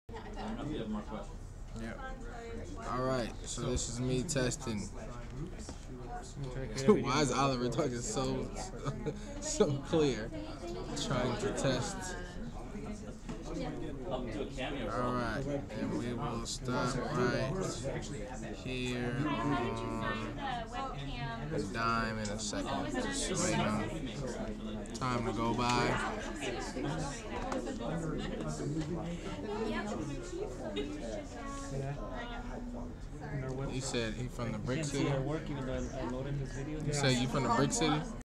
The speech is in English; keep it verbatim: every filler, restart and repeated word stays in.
Yeah. All right. So this is me testing. Why is Oliver talking so so clear? Trying to test. All right, and we will stop right here on the dime in a second. Just waiting on time to go by. You said he from the Brick City? You said you from the Brick City?